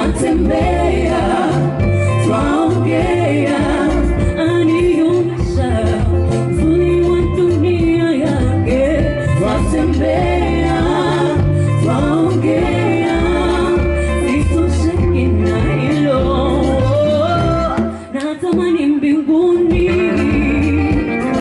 Twatembea, twaongea, aniumisha uzuri wa dunia yake. Twatembea, twaongea, sitosheki na hilo. Natamani mbinguni